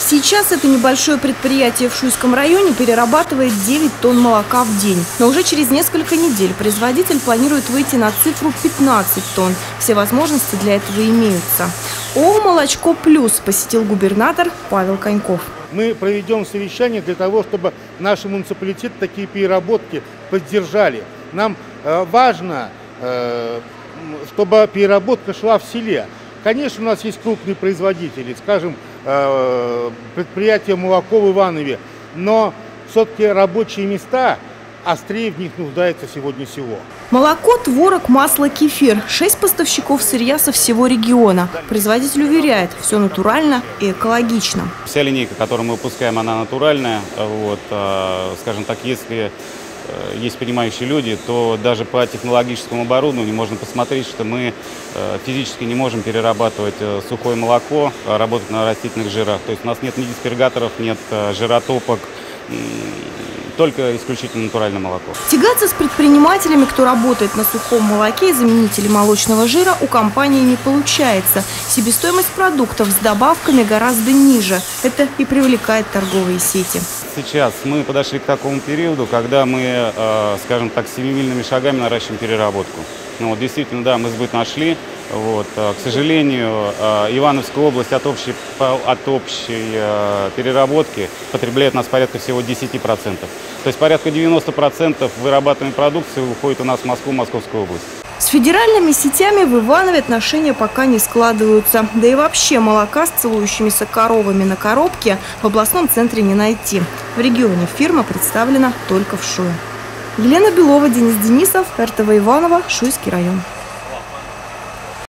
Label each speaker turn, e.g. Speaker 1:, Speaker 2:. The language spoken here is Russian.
Speaker 1: Сейчас это небольшое предприятие в Шуйском районе перерабатывает 9 тонн молока в день. Но уже через несколько недель производитель планирует выйти на цифру 15 тонн. Все возможности для этого имеются. ООО «Молочко Плюс» посетил губернатор Павел Коньков.
Speaker 2: Мы проведем совещание для того, чтобы наши муниципалитеты такие переработки поддержали. Нам важно, чтобы переработка шла в селе. Конечно, у нас есть крупные производители, скажем, предприятие «Молоко» в Иванове, но все-таки рабочие места, острее в них нуждается сегодня село.
Speaker 1: Молоко, творог, масло, кефир. 6 поставщиков сырья со всего региона. Производитель уверяет, все натурально и экологично.
Speaker 3: Вся линейка, которую мы выпускаем, она натуральная. Скажем так, если есть понимающие люди, то даже по технологическому оборудованию можно посмотреть, что мы физически не можем перерабатывать сухое молоко, работать на растительных жирах. То есть у нас нет ни диспергаторов, нет жиротопок, только исключительно натуральное молоко.
Speaker 1: Тягаться с предпринимателями, кто работает на сухом молоке и заменителе молочного жира, у компании не получается. Себестоимость продуктов с добавками гораздо ниже. Это и привлекает торговые сети.
Speaker 3: Сейчас мы подошли к такому периоду, когда мы, скажем так, семимильными шагами наращиваем переработку. Действительно, да, мы сбыт нашли. К сожалению, Ивановская область от общей переработки потребляет у нас порядка всего 10%. То есть порядка 90% вырабатываемой продукции уходит у нас в Москву, Московскую область.
Speaker 1: С федеральными сетями в Иванове отношения пока не складываются. Да и вообще молока с целующимися коровами на коробке в областном центре не найти. В регионе фирма представлена только в Шуе. Елена Белова, Денис Денисов, РТВ Иваново, Шуйский район.